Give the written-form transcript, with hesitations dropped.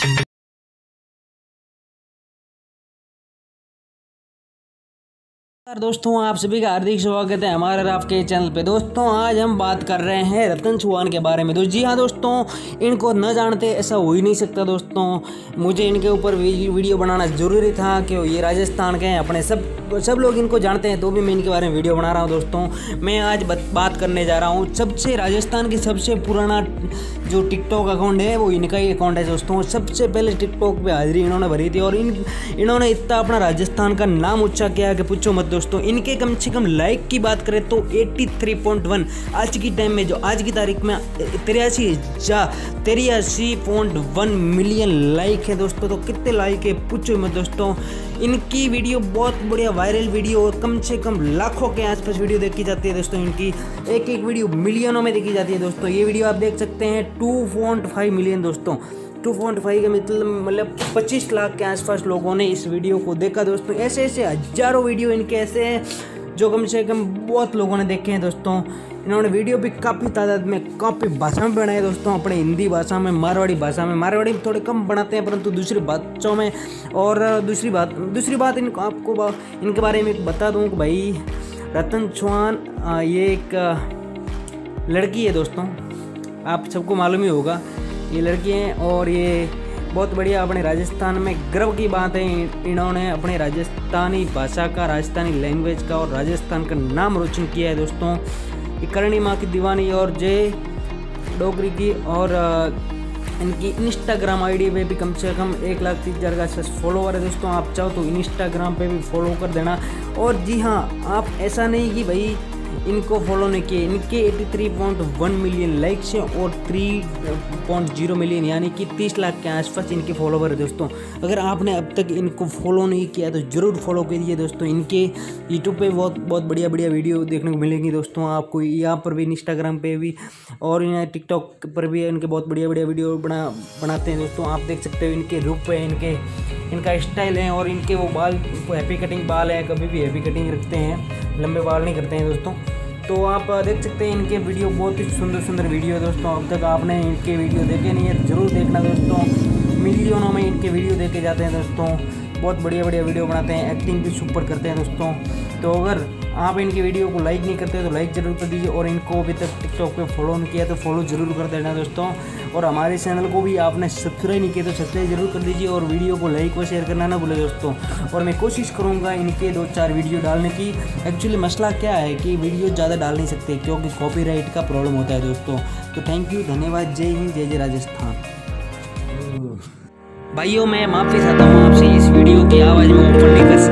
दोस्तों आप सभी का हार्दिक स्वागत है हमारे और आपके चैनल पे। दोस्तों आज हम बात कर रहे हैं रतन चौहान के बारे में। जी हाँ दोस्तों, इनको न जानते ऐसा हो ही नहीं सकता। दोस्तों मुझे इनके ऊपर वीडियो बनाना ज़रूरी था कि ये राजस्थान के हैं। अपने सब लोग इनको जानते हैं तो भी मैं इनके बारे में वीडियो बना रहा हूँ। दोस्तों मैं आज बात करने जा रहा हूँ सबसे राजस्थान की सबसे पुराना जो टिकटॉक अकाउंट है वो इनका ही अकाउंट है। दोस्तों सबसे पहले टिकटॉक पे हाजिरी इन्होंने भरी थी और इन्होंने इतना अपना राजस्थान का नाम ऊंचा किया कि पूछो मत। दोस्तों इनके कम से कम लाइक की बात करें तो 83.1 आज की टाइम में, जो आज की तारीख में 83.1 मिलियन लाइक है। दोस्तों तो कितने लाइक है पूछो मत। दोस्तों इनकी वीडियो बहुत बढ़िया वायरल वीडियो और कम से कम लाखों के आसपास वीडियो देखी जाती है। दोस्तों इनकी एक वीडियो मिलियनों में देखी जाती है। दोस्तों ये वीडियो आप देख सकते हैं 2.5 मिलियन। दोस्तों 2.5 का मतलब 25 लाख के आसपास लोगों ने इस वीडियो को देखा। दोस्तों ऐसे हजारों वीडियो इनके ऐसे हैं जो कम से कम बहुत लोगों ने देखे हैं। दोस्तों इन्होंने वीडियो भी काफ़ी तादाद में काफ़ी भाषा में बनाए। दोस्तों अपने हिंदी भाषा में, मारवाड़ी भाषा में, मारवाड़ी में थोड़े कम बनाते हैं परंतु दूसरी भाषाओं में। और दूसरी बात इनको आपको इनके बारे में बता दूं कि भाई रतन चौहान ये एक लड़की है। दोस्तों आप सबको मालूम ही होगा ये लड़की हैं और ये बहुत बढ़िया अपने राजस्थान में गर्व की बात है। इन्होंने अपने राजस्थानी भाषा का, राजस्थानी लैंग्वेज का और राजस्थान का नाम रोशन किया है। दोस्तों ये करणी माँ की दीवानी और जय डोगरी की और इनकी इंस्टाग्राम आईडी पे भी कम से कम 1,30,000 का फॉलोवर है। दोस्तों आप चाहो तो इंस्टाग्राम पे भी फॉलो कर देना। और जी हाँ, आप ऐसा नहीं कि भाई इनको फॉलो नहीं किए, इनके 83.1 मिलियन लाइक्स हैं और 3.0 मिलियन यानी कि 30 लाख के आसपास इनके फॉलोवर है। दोस्तों अगर आपने अब तक इनको फॉलो नहीं किया तो ज़रूर फॉलो कीजिए। दोस्तों इनके यूट्यूब पे बहुत बढ़िया वीडियो देखने को मिलेंगी। दोस्तों आपको यहाँ पर भी, इंस्टाग्राम पे भी और टिकटॉक पर भी इनके बहुत बढ़िया वीडियो बनाते हैं। दोस्तों आप देख सकते हो इनके रूप पे, इनका स्टाइल है और इनके वो बाल हैप्पी कटिंग बाल है, कभी भी हैप्पी कटिंग रखते हैं, लंबे बाल नहीं करते हैं। दोस्तों तो आप देख सकते हैं इनके वीडियो, बहुत ही सुंदर वीडियो है। दोस्तों अब तक आपने इनके वीडियो देखे नहीं है ज़रूर देखना। दोस्तों मिलियनों में इनके वीडियो देखे जाते हैं। दोस्तों बहुत बढ़िया वीडियो बनाते हैं, एक्टिंग भी सुपर करते हैं। दोस्तों तो अगर आप इनकी वीडियो को लाइक नहीं करते तो लाइक ज़रूर कर दीजिए और इनको अभी तक टिकटॉक पे फॉलो नहीं किया तो फॉलो ज़रूर कर देना। दोस्तों और हमारे चैनल को भी आपने सब्सक्राइब नहीं किया तो सब्सक्राइब जरूर कर दीजिए और वीडियो को लाइक व शेयर करना ना भूलें। दोस्तों और मैं कोशिश करूँगा इनके 2-4 वीडियो डालने की। एक्चुअली मसला क्या है कि वीडियो ज़्यादा डाल नहीं सकते क्योंकि कॉपीराइट का प्रॉब्लम होता है। दोस्तों तो थैंक यू, धन्यवाद, जय हिंद, जय राजस्थान। भाइयों मैं माफ़ी चाहता हूँ आपसे, इस वीडियो की आवाज़ में ओपन नहीं कर